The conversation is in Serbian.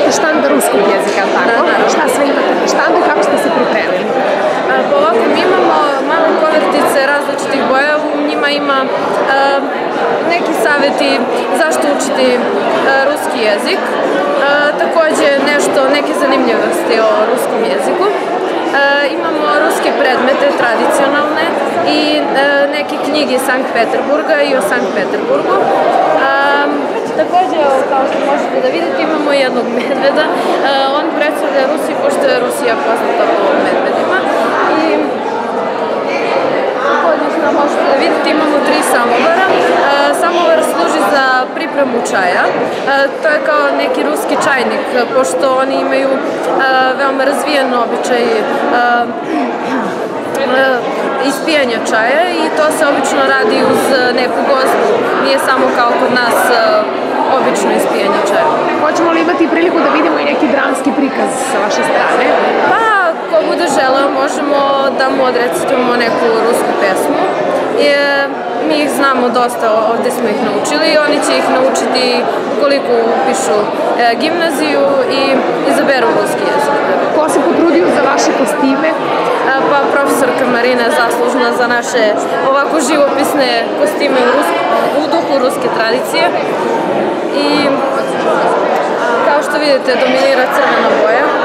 štand ruskog jezika, tako? Šta sve imate na štandu i kako ste se pripremili? Pa ovako, mi imamo male kovertice različitih boja, u njima ima neki savjeti zašto učiti ruski jezik, takođe neke zanimljivosti o ruskom jeziku. Imamo ruske predmete, tradicionalne, i neke knjige iz Sankt Peterburga i o Sankt Peterburgu. Takođe, kao što možete da vidite, imamo jednog medveda. On predstavlja Rusiju, pošto je Rusija poznata po medvedima. I takođe, što možete da vidite, imamo 3 samovara. Samovar služi za pripremu čaja. To je kao neki ruski čajnik, pošto oni imaju veoma razvijen običaj ispijanja čaja i to se obično radi uz neku gozbu. Nije samo kao kod nas obično ispijanje čaja. Hoćemo li imati priliku da vidimo i neki dramski prikaz sa vaše strane? Pa, ko bude želeo, možemo da mu odrecitujemo neku rusku pesmu. Mi ih znamo dosta, ovde smo ih naučili, oni će ih naučiti koliko upišu gimnaziju i izaberu ruski jezik. Ko se potrudio za vaše kostime? Pa profesorka Marina je zaslužna za naše ovako živopisne kostime u duhu ruske tradicije. I kao što vidite, dominira crvena boja.